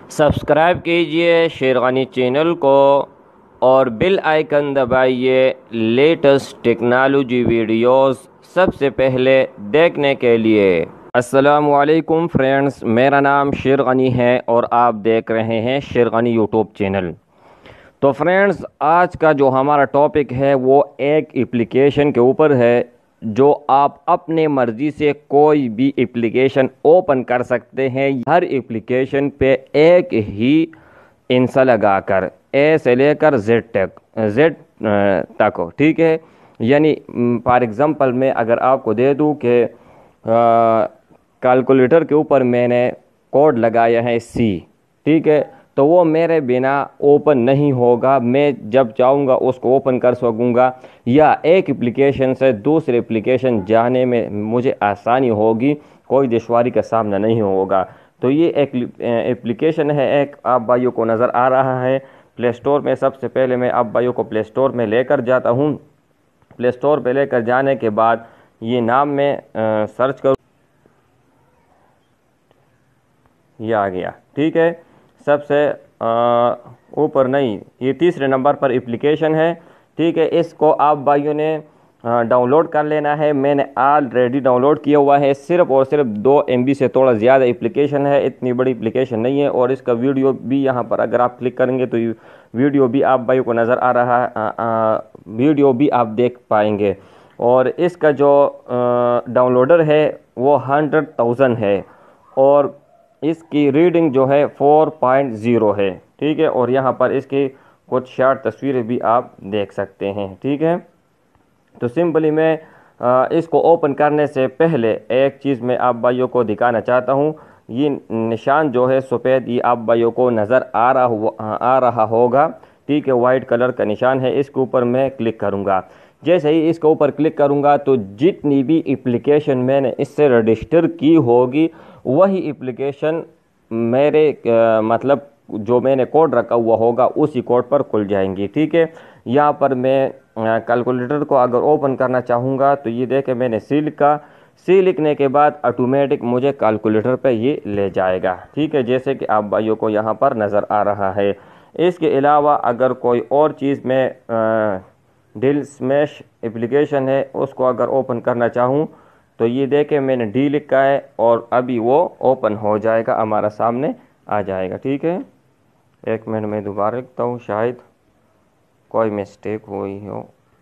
Subscribe कीजिए sherwani channel को और बेल आइकन दबाइए लेटेस्ट टेक्नोलॉजी वीडियोस सबसे पहले देखने के लिए। अस्सलामु अलैकुम फ्रेंड्स, मेरा नाम शेरवानी है और आप देख रहे हैं शेरवानी यूट्यूब चैनल। तो फ्रेंड्स, आज का जो हमारा टॉपिक है वो एक एप्लीकेशन के ऊपर है जो आप अपने मर्ज़ी से कोई भी एप्लीकेशन ओपन कर सकते हैं। हर एप्लीकेशन पे एक ही इंसा लगाकर ए से लेकर जेड तक हो, ठीक है। यानी फॉर एग्ज़ाम्पल मैं अगर आपको दे दूं कि कैलकुलेटर के ऊपर मैंने कोड लगाया है सी, ठीक है, तो वो मेरे बिना ओपन नहीं होगा। मैं जब चाहूँगा उसको ओपन कर सकूँगा या एक एप्लीकेशन से दूसरे एप्लीकेशन जाने में मुझे आसानी होगी, कोई दुश्वारी का सामना नहीं होगा। तो ये एक एप्लीकेशन है, एक आप भाइयों को नज़र आ रहा है प्ले स्टोर में। सबसे पहले मैं आप भाइयों को प्ले स्टोर में लेकर जाता हूँ। प्ले स्टोर पे लेकर जाने के बाद ये नाम में सर्च करूँ, ये आ गया, ठीक है। सबसे ऊपर नहीं, ये तीसरे नंबर पर एप्लीकेशन है, ठीक है। इसको आप भाइयों ने डाउनलोड कर लेना है। मैंने ऑलरेडी डाउनलोड किया हुआ है। सिर्फ और सिर्फ 2 MB से थोड़ा ज़्यादा एप्लीकेशन है, इतनी बड़ी एप्लीकेशन नहीं है। और इसका वीडियो भी यहाँ पर अगर आप क्लिक करेंगे तो वीडियो भी आप भाइयों को नज़र आ रहा है, वीडियो भी आप देख पाएंगे। और इसका जो डाउनलोडर है वो 100,000 है और इसकी रीडिंग जो है 4.0 है, ठीक है। और यहाँ पर इसकी कुछ शार्ट तस्वीरें भी आप देख सकते हैं, ठीक है। तो सिंपली मैं इसको ओपन करने से पहले एक चीज़ मैं आप भाइयों को दिखाना चाहता हूँ। ये निशान जो है सफ़ेद, ये आप भाइयों को नज़र आ रहा होगा, ठीक है। वाइट कलर का निशान है, इसके ऊपर मैं क्लिक करूँगा। जैसे ही इसके ऊपर क्लिक करूँगा तो जितनी भी एप्लीकेशन मैंने इससे रजिस्टर की होगी वही एप्लीकेशन मेरे मतलब जो मैंने कोड रखा हुआ होगा उसी कोड पर खुल जाएंगी, ठीक है। यहाँ पर मैं कैलकुलेटर को अगर ओपन करना चाहूँगा तो ये देखें मैंने सी लिखा। सी लिखने के बाद ऑटोमेटिक मुझे कैलकुलेटर पे ये ले जाएगा, ठीक है, जैसे कि आप भाइयों को यहाँ पर नज़र आ रहा है। इसके अलावा अगर कोई और चीज़ में डील स्मैश एप्लीकेशन है उसको अगर ओपन करना चाहूँ तो ये देखें मैंने डी लिखा है और अभी वो ओपन हो जाएगा, हमारा सामने आ जाएगा, ठीक है। एक मिनट में दोबारा लिखता हूँ, शायद कोई मिस्टेक हुई हो।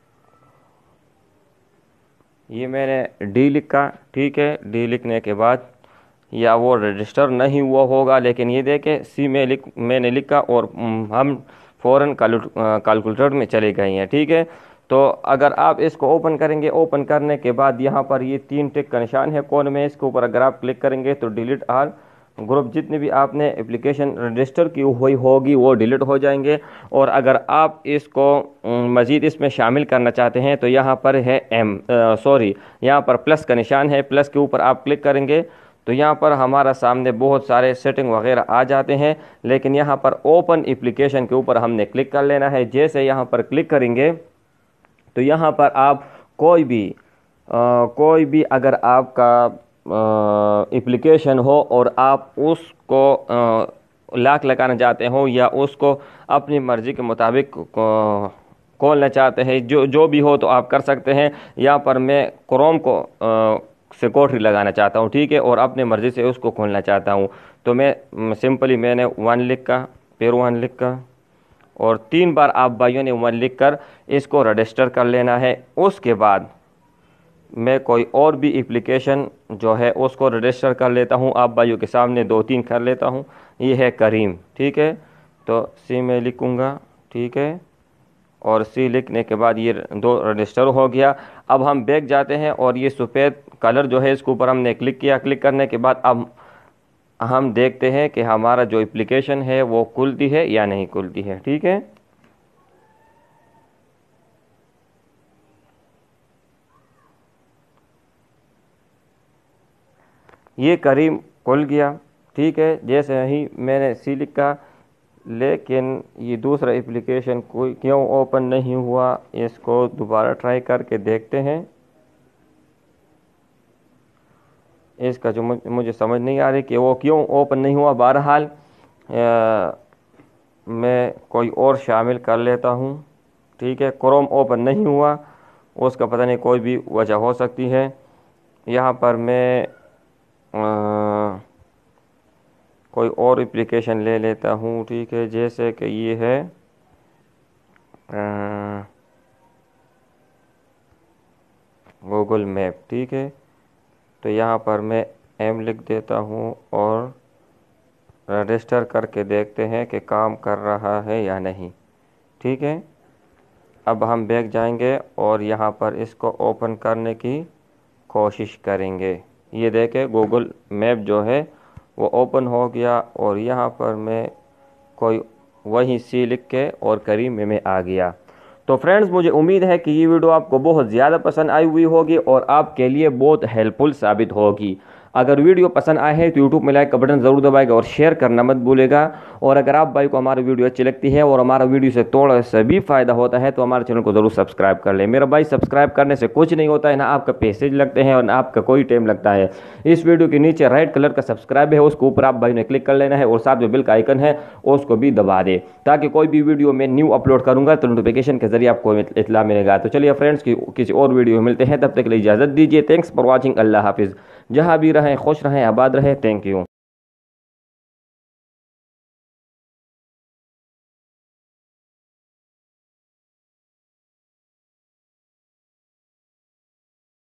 ये मैंने डी लिखा, ठीक है। डी लिखने के बाद या वो रजिस्टर नहीं हुआ होगा, लेकिन ये देखें सी में मैंने लिखा और हम फ़ौरन कैलकुलेटर में चले गए हैं, ठीक है। तो अगर आप इसको ओपन करेंगे, ओपन करने के बाद यहाँ पर ये 3 टिक का निशान है कोने में, इसके ऊपर अगर आप क्लिक करेंगे तो डिलीट ऑल ग्रुप, जितनी भी आपने एप्लीकेशन रजिस्टर की हुई होगी वो डिलीट हो जाएंगे। और अगर आप इसको मज़ीद इसमें शामिल करना चाहते हैं तो यहाँ पर है यहाँ पर प्लस का निशान है, प्लस के ऊपर आप क्लिक करेंगे तो यहाँ पर हमारा सामने बहुत सारे सेटिंग वगैरह आ जाते हैं। लेकिन यहाँ पर ओपन एप्लीकेशन के ऊपर हमने क्लिक कर लेना है। जैसे यहाँ पर क्लिक करेंगे तो यहाँ पर आप कोई भी अगर आपका एप्लीकेशन हो और आप उसको लॉक लगाना चाहते हो या उसको अपनी मर्ज़ी के मुताबिक खोलना चाहते हैं, जो भी हो तो आप कर सकते हैं। यहाँ पर मैं क्रोम को सिक्योरिटी लगाना चाहता हूँ, ठीक है, और अपने मर्ज़ी से उसको खोलना चाहता हूँ। तो मैं सिंपली मैंने 1 लिखा, फिर 1 लिखा और 3 बार आप भाइयों ने 1 लिख कर इसको रजिस्टर कर लेना है। उसके बाद मैं कोई और भी एप्लीकेशन जो है उसको रजिस्टर कर लेता हूँ, आप भाइयों के सामने 2-3 कर लेता हूँ। ये है करीम, ठीक है। तो सी में लिखूँगा, ठीक है, और सी लिखने के बाद ये 2 रजिस्टर हो गया। अब हम बैक जाते हैं और ये सफ़ेद कलर जो है इसके ऊपर हमने क्लिक किया। क्लिक करने के बाद अब हम देखते हैं कि हमारा जो एप्लीकेशन है वो खुलती है या नहीं खुलती है, ठीक है। ये करीम खुल गया, ठीक है। जैसे ही मैंने सी लिखा, लेकिन ये दूसरा एप्लीकेशन कोई क्यों ओपन नहीं हुआ, इसको दोबारा ट्राई करके देखते हैं। इसका जो मुझे समझ नहीं आ रही कि वो क्यों ओपन नहीं हुआ। बहरहाल मैं कोई और शामिल कर लेता हूँ। ठीक है, क्रोम ओपन नहीं हुआ, उसका पता नहीं कोई भी वजह हो सकती है। यहाँ पर मैं कोई और एप्लीकेशन ले लेता हूँ। ठीक है, जैसे कि ये है गूगल मैप। ठीक है, तो यहाँ पर मैं एम लिख देता हूँ और रजिस्टर करके देखते हैं कि काम कर रहा है या नहीं। ठीक है, अब हम बैक जाएंगे और यहाँ पर इसको ओपन करने की कोशिश करेंगे। ये देखें गूगल मैप जो है वो ओपन हो गया और यहाँ पर मैं कोई वही सी लिख के और करीम में आ गया। तो फ्रेंड्स, मुझे उम्मीद है कि ये वीडियो आपको बहुत ज़्यादा पसंद आई हुई होगी और आपके लिए बहुत हेल्पफुल साबित होगी। अगर वीडियो पसंद आए है तो यूट्यूब में लाइक का बटन ज़रूर दबाएगा और शेयर करना मत भूलेगा। और अगर आप भाई को हमारी वीडियो अच्छी लगती है और हमारा वीडियो से थोड़ा सा भी फ़ायदा होता है तो हमारे चैनल को ज़रूर सब्सक्राइब कर लें। मेरा भाई, सब्सक्राइब करने से कुछ नहीं होता है, ना आपका पैसे लगते हैं और ना आपका कोई टाइम लगता है। इस वीडियो के नीचे रेड कलर का सब्सक्राइब है, उसके ऊपर आप भाई ने क्लिक कर लेना है और साथ में बिल का आइकन है उसको भी दबा दे, ताकि कोई भी वीडियो मैं न्यू अपलोड करूंगा तो नोटिफिकेशन के जरिए आपको इत्तला मिलेगा। तो चलिए फ्रेंड्स, किसी और वीडियो में मिलते हैं, तब तक के लिए इजाज़त दीजिए। Thanks for watching. अल्लाह हाफिज़। जहाँ भी रहें खुश रहें, आबाद रहें। Thank you.